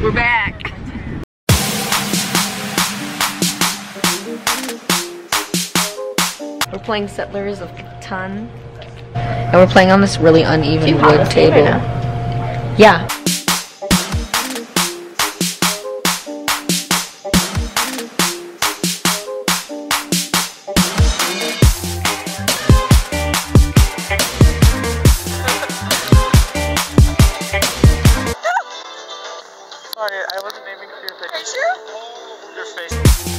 We're back. We're playing Settlers of Catan. And we're playing on this really uneven wood table. Yeah. Sorry, I wasn't aiming for your face. Are you sure? Your face.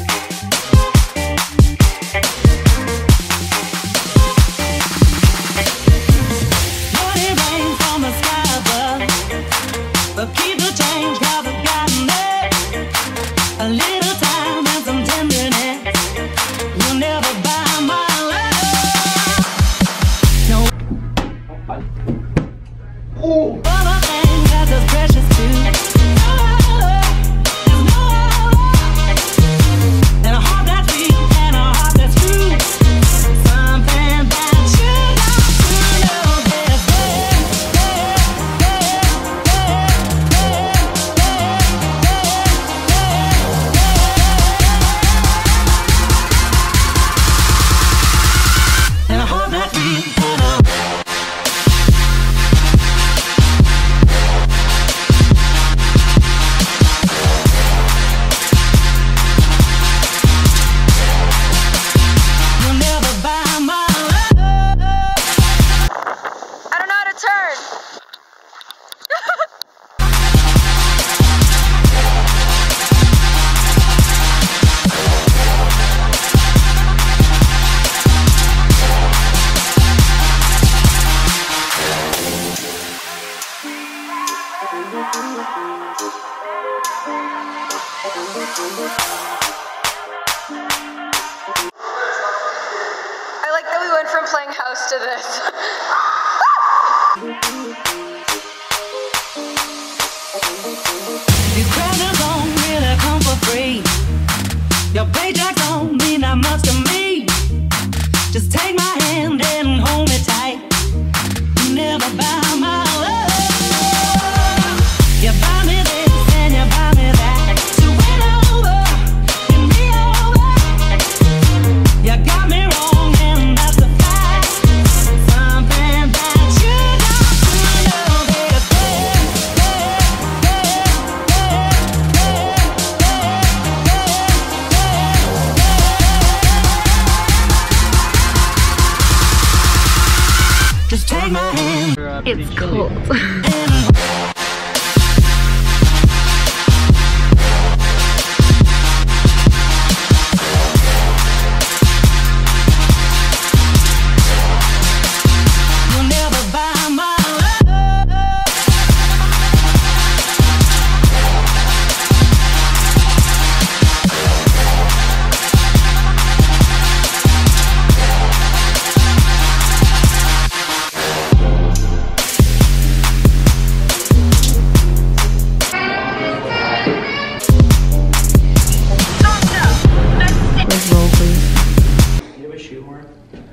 Morning rain from the sky above, but keep the change 'cause I've gotten it. A little time and some tenderness. You'll never buy my love. No. Other things that's as precious too. I like that we went from playing house to this. These treasures don't really come for free. Your paycheck don't mean that much to me. Just take my hand and hold me tight. You never buy my love. You buy me this and you buy me that. So win over, give me over. You got me wrong and that's a fact. Something that you got to know, baby. Just take my hand. It's cold. You'll never buy my love. Let's roll, please. Do you have a shoe horn?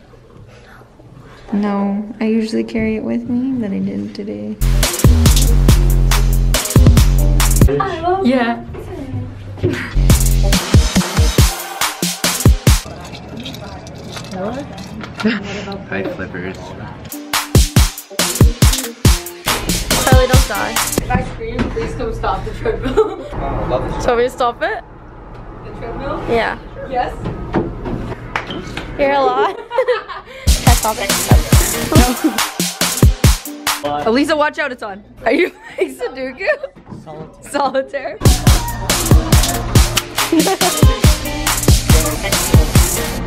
No, I usually carry it with me, but I didn't today. Yeah. Hi, flippers. Charlie, don't die. If I scream, please come stop the treadmill. Love this. So want me to stop it? The treadmill? Yeah. Yes. You're a lot. Stop it. Elisa, watch out, it's on. Are you playing Sudoku? Solitaire.